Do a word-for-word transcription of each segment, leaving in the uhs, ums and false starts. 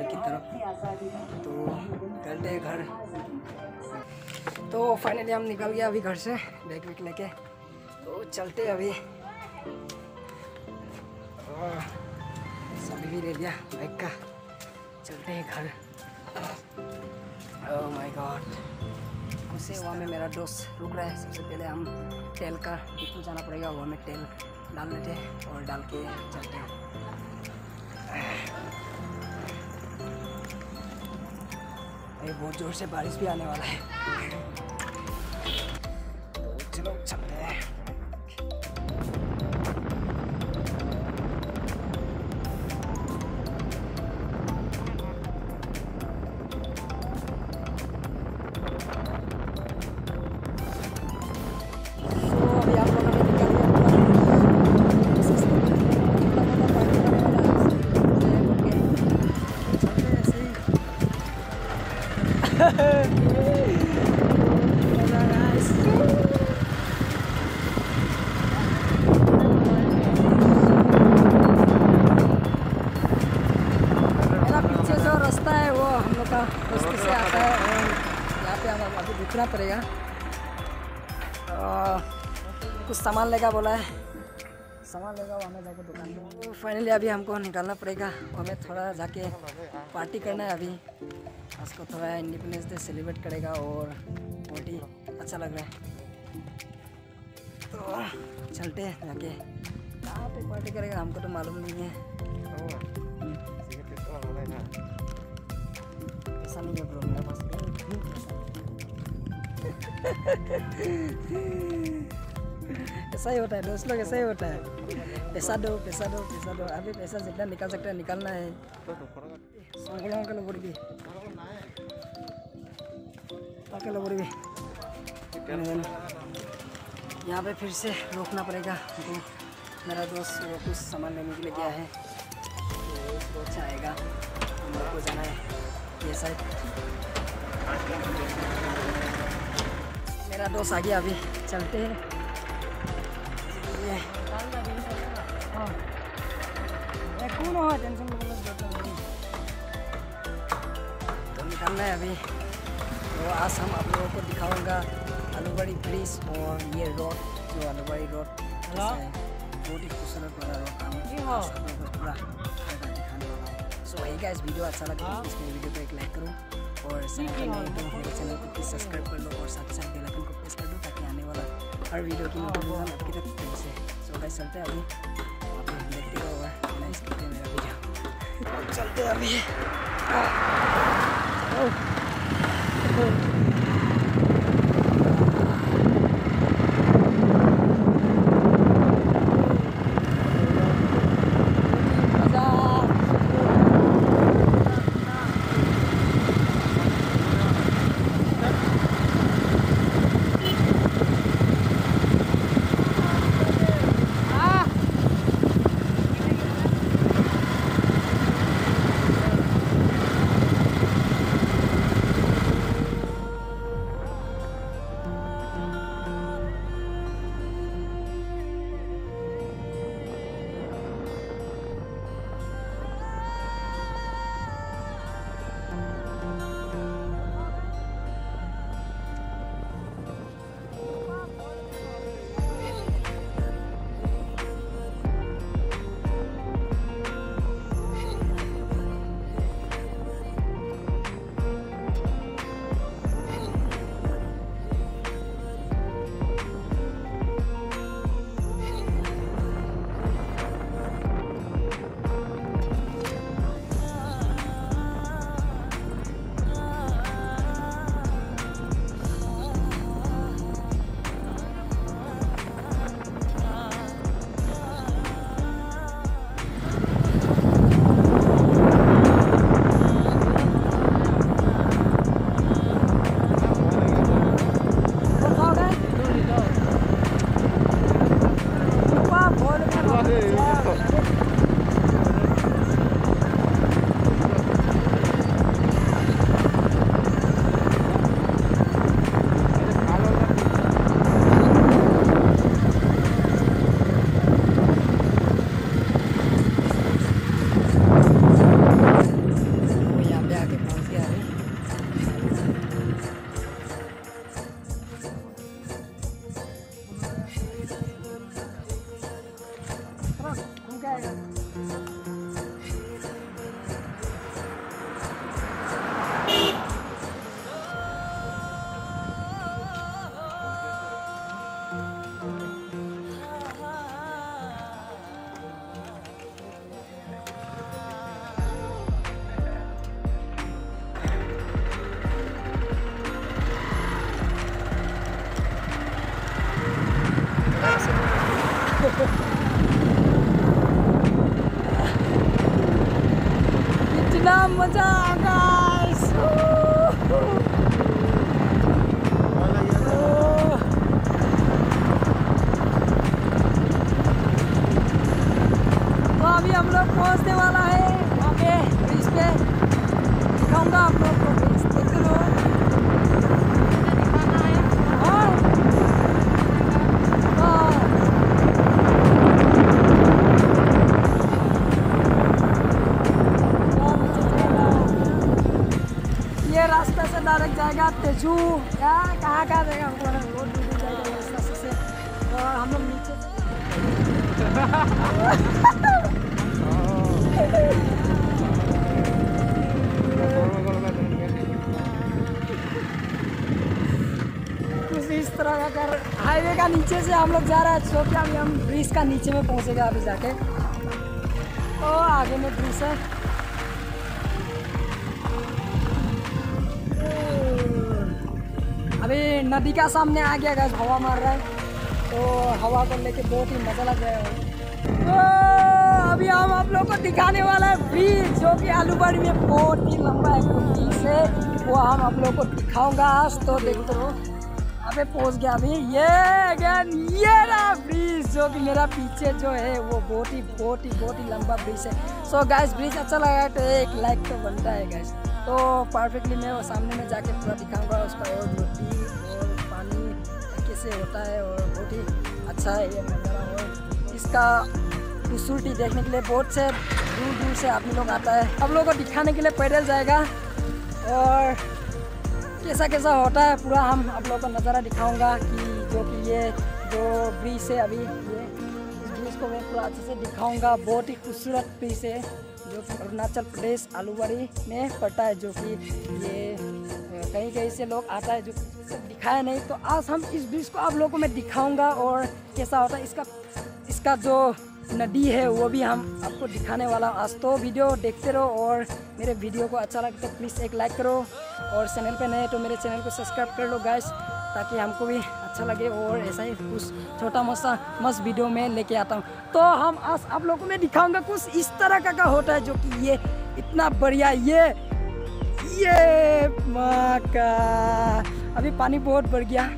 की तरफ। तो चलते हैं घर। तो फाइनली हम निकल गए अभी घर से बैग वैग लेके। तो चलते अभी, सभी भी ले लिया बाइक का, चलते हैं घर। ओह माय गॉड, उसे वहाँ में मेरा दोस्त रुक रहा है। सबसे पहले हम तेल का डिपो जाना पड़ेगा, वहाँ में तेल डाल लेते हैं और डाल के चलते हैं। ये बहुत जोर से बारिश भी आने वाला है, तो चलो चलते हैं। रुकना पड़ेगा, कुछ सामान लेगा बोला है, सामान लेगा हमें जाके दुकान में। तो फाइनली अभी हमको निकालना पड़ेगा, हमें थोड़ा जाके पार्टी करना है। अभी उसको थोड़ा इंडिपेंडेंस डे सेलिब्रेट करेगा और बहुत ही अच्छा लग रहा है। तो चलते हैं जाके, कहाँ पे पार्टी करेगा हमको तो मालूम नहीं है। ऐसा नहीं है ब्रो, मेरे पास ऐसा ही होता है दोस्त लोग, ऐसा ही होता है। पैसा दो पैसा दो पैसा दो, अभी पैसा जितना निकाल सकते हैं निकालना है। यहाँ पे फिर से रोकना पड़ेगा हमको। मेरा दोस्त वो कुछ सामान लेने के लिए गया है, तो अच्छा आएगा, हम लोग को जाना है ये साइड। मेरा दोस्त आ गया, अभी चलते हैं। कौन हो टेंशन तो निकलना है अभी। तो आज हम आप लोगों को दिखाऊंगा आलूबाड़ी ब्रिज और ये रोड, जो आलूबाड़ी रोड बहुत ही खूबसूरत वाला रोड हम पूरा दिखाने वाला हूँ। सो ये गाइस, वीडियो अच्छा लगा तो इसमें वीडियो को एक लाइक करो और चैनल पर नए तो मेरे चैनल को प्लीज सब्सक्राइब कर लो और साथ साथ बेल आइकन को प्रेस कर दो ताकि आने वाला हर वीडियो की नोटिफिकेशन आपकी तक पहुंचे। सो गाइस चलते हैं अभी, आप देखते रहो और नाइस करते हैं मेरा वीडियो। चलते हैं अभी। कितना मजा गाइस। तो अभी हम लोग पहुंचने वाला है वहाँ पे ब्रिज पे, दिखाऊंगा आप लोग को ब्रिज, देखते रहो। रास्ता से डायरेक्ट जाएगा तेजू या कहाँ कहाँ जाएगा हमको बहुत दूर जाएगा इस रास्ते से। और हम लोग नीचे कुछ इस तरह का कर हाईवे का नीचे से हम लोग जा रहे हैं। सो क्या अभी हम ब्रिज का नीचे में पहुँचेगा अभी जाके। तो आगे में ब्रिज है। अभी नदी का सामने आ गया गाइस, हवा मार रहा है तो हवा को लेके बहुत ही मजा लग रहा है। तो अभी हम आप लोग को दिखाने वाला है ब्रिज जो कि आलूबाड़ी में बहुत ही लंबा है ब्रिज है, वो हम आप लोग को दिखाऊंगा आज। तो देखते रहो। अबे पहुंच गया अभी ये अगेन ये रहा ब्रिज जो कि मेरा पीछे जो है वो बहुत ही बहुत ही बहुत ही लंबा ब्रिज है। सो गाइस ब्रिज अच्छा लगा तो एक लाइक तो बनता है गाइस। तो परफेक्टली मैं वो सामने में जाके पूरा दिखाऊंगा उसका और नदी और पानी कैसे होता है और बहुत ही अच्छा है ये नज़ारा। और इसका खूबसूरती देखने के लिए बहुत से दूर दूर से आदमी लोग आता है। आप लोगों को दिखाने के लिए पैदल जाएगा और कैसा कैसा होता है पूरा हम आप लोगों को नज़ारा दिखाऊंगा कि जो कि ये जो ब्रिज है अभी ये इस ब्रिज को मैं पूरा अच्छे से दिखाऊंगा। बहुत ही खूबसूरत ब्रिज है जो कि अरुणाचल प्रदेश आलूबाड़ी में पड़ता है, जो कि ये कहीं कहीं से लोग आता है जो सब दिखाया नहीं। तो आज हम इस ब्रिज को आप लोगों को मैं दिखाऊंगा और कैसा होता है इसका इसका जो नदी है वो भी हम आपको दिखाने वाला आज। तो वीडियो देखते रहो और मेरे वीडियो को अच्छा लगे तो प्लीज़ एक लाइक करो और चैनल पे नए तो मेरे चैनल को सब्सक्राइब कर लो गाइस, ताकि हमको भी अच्छा लगे और ऐसा ही कुछ छोटा मोटा मस्त वीडियो में लेके आता हूँ। तो हम आज आप लोगों को मैं दिखाऊंगा कुछ इस तरह का, का होता है जो कि ये इतना बढ़िया ये ये माँ का अभी पानी बहुत बढ़ गया।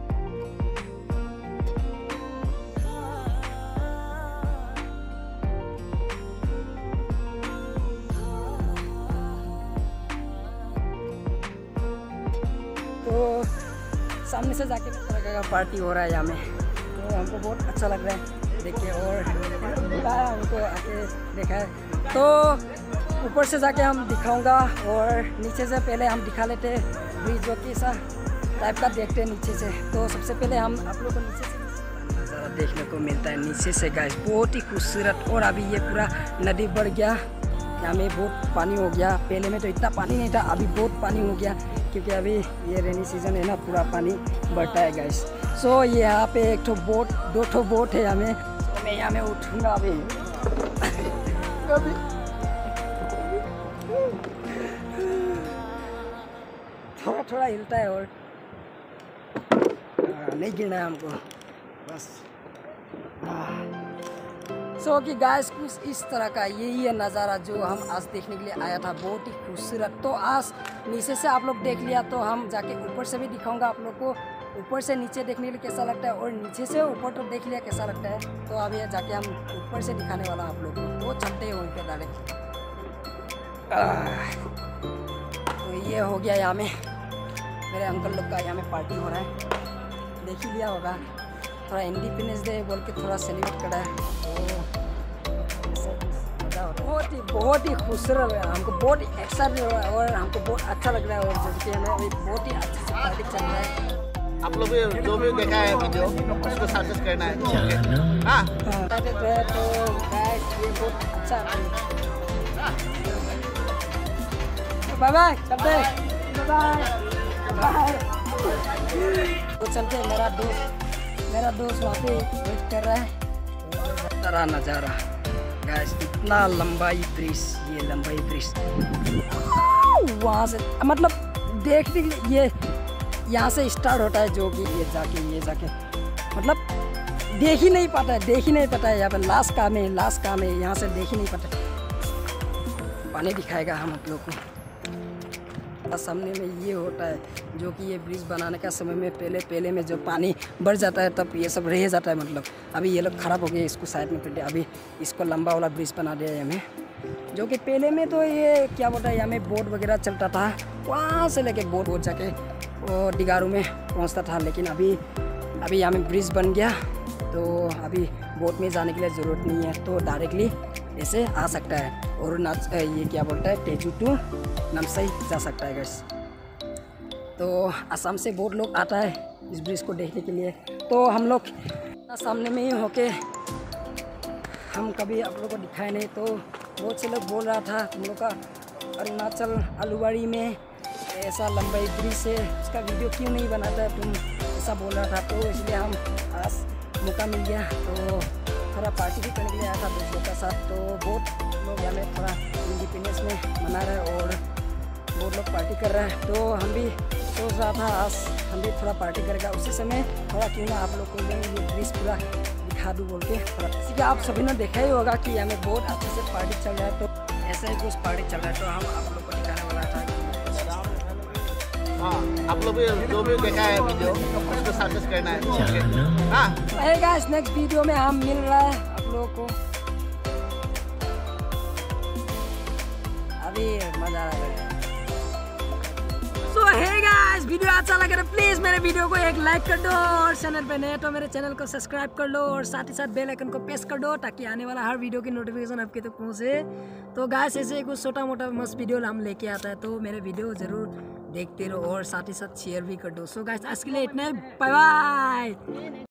तो सामने से जाके इस तरह का पार्टी हो रहा है यहाँ में, तो हमको बहुत अच्छा लग रहा है देख के और हमको आके देखा है। तो ऊपर से जाके हम दिखाऊंगा और नीचे से पहले हम दिखा लेते ब्रिज जो कि ऐसा टाइप का देखते हैं नीचे से। तो सबसे पहले हम आप लोग को नीचे से नज़ारा देखने को मिलता है नीचे से गाइस, बहुत ही खूबसूरत। और अभी ये पूरा नदी बढ़ गया, यहाँ में बहुत पानी हो गया। पहले में तो इतना पानी नहीं था, अभी बहुत पानी हो गया क्योंकि अभी ये रेनी सीजन है ना, पूरा पानी बढ़ता है गाइस। सो so, ये यहाँ पे एक ठो बोट दो ठो बोट है हमें। तो मैं यहाँ में उठूँगा अभी अभी थोड़ा थोड़ा हिलता है और आ, नहीं गिरना है हमको बस। सो so, कि गाइस कुछ इस तरह का यही है नज़ारा जो हम आज देखने के लिए आया था, बहुत ही खूबसूरत। तो आज नीचे से आप लोग देख लिया तो हम जाके ऊपर से भी दिखाऊंगा आप लोग को, ऊपर से नीचे देखने के लिए कैसा लगता है और नीचे से ऊपर तो देख लिया कैसा लगता है। तो अभी जाके हम ऊपर से दिखाने वाला आप लोग को, तो चलते हैं वहीं पे डायरेक्ट। तो ये हो गया यहाँ में मेरे अंकल लोग का यहाँ में पार्टी हो रहा है, देख ही लिया होगा। थोड़ा इंडिपेंडेंस डे बोल के थोड़ा सेलिब्रेट करा है, तो बहुत ही बहुत ही खूबसूरत है, हमको बहुत ही एक्साइटेड हो रहा है और हमको बहुत अच्छा लग रहा है। और जबकि हमें अभी बहुत ही अच्छे से पार्टी चल रहा है। आप लोग भी जो भी देखा है वीडियो उसको सक्सेस करना है। हाँ तो गाइस ये बहुत अच्छा है। बाय बाय चलते बाय बाय। तो चलते मेरा दोस्त मेरा दोस्त वहाँ पे वेट कर रहा है। तरह नज़ारा गाइस, इतना लंबाई ब्रिज, ये लंबाई ब्रिज वहाँ से मतलब देखने के लिए ये यहाँ से स्टार्ट होता है जो कि ये जाके ये जाके मतलब देख ही नहीं पाता है देख ही नहीं पाता है यहाँ पे लास्ट काम है लास्ट काम है यहाँ से देख ही नहीं पाता। पानी दिखाएगा हम आप लोग को। सामने में ये होता है जो कि ये ब्रिज बनाने का समय में पहले पहले में जब पानी बढ़ जाता है तब ये सब रह जाता है। मतलब अभी ये लोग ख़राब हो गए, इसको साइड में फिर अभी इसको लंबा वाला ब्रिज बना दिया है हमें। जो कि पहले में तो ये क्या बोलता है, यहाँ में बोट वगैरह चलता था, वहाँ से लेके बोट बोट जाके वो डिगारू में पहुँचता था। लेकिन अभी अभी यहाँ में ब्रिज बन गया तो अभी बोट में जाने के लिए ज़रूरत नहीं है, तो डायरेक्टली ऐसे आ सकता है और नाच ये क्या बोलता है तेजू टू नामसाई जा सकता है गाइस। तो असम से बहुत लोग आता है इस ब्रिज को देखने के लिए। तो हम लोग सामने में ही होके हम कभी आप लोगों को दिखाए नहीं, तो बहुत से लोग बोल रहा था तुम लोग का अरुणाचल आलूबाड़ी में ऐसा लंबाई ब्रिज है, उसका वीडियो क्यों नहीं बनाता तुम, ऐसा बोल रहा था। तो इसलिए हम आज मौका मिल गया तो थोड़ा पार्टी भी करने के लिए आया था दोस्तों के साथ। तो बहुत लोग यहाँ में थोड़ा इंडिपेंडेंस में मना रहे हैं और बहुत लोग पार्टी कर रहे हैं। तो हम भी सोच रहा था आज हम भी थोड़ा पार्टी करेगा, उसी समय थोड़ा क्यों ना आप लोग को मैं ये ब्रिज पूरा दिखा दूँ बोल के। इसी का आप सभी ने देखा ही होगा कि हमें बहुत अच्छे से पार्टी चल रहा है, तो ऐसा ही कुछ पार्टी चल रहा है। तो हम आप लोग को दिखाने वाला था। हाँ, आप लोग भी जो भी देखा है वीडियो उसको सक्सेस करना है। हाँ गाइस, नेक्स्ट वीडियो में हम मिल रहा है आप लोगों को। अभी मजा आ रहा है। सो हे गाइस, वीडियो अच्छा लगे तो प्लीज मेरे वीडियो को एक लाइक कर दो और चैनल पे नए तो मेरे चैनल को सब्सक्राइब कर लो और साथ ही साथ बेल आइकन को प्रेस कर दो ताकि आने वाला हर वीडियो की नोटिफिकेशन आपके तक पहुंचे। तो गाइस ऐसे कुछ छोटा मोटा मस्त वीडियो हम लेके आता है, तो मेरे वीडियो जरूर देखते रहो और साथ ही साथ शेयर भी कर दो। सो गाइस आज के लिए इतना ही, बाय बाय।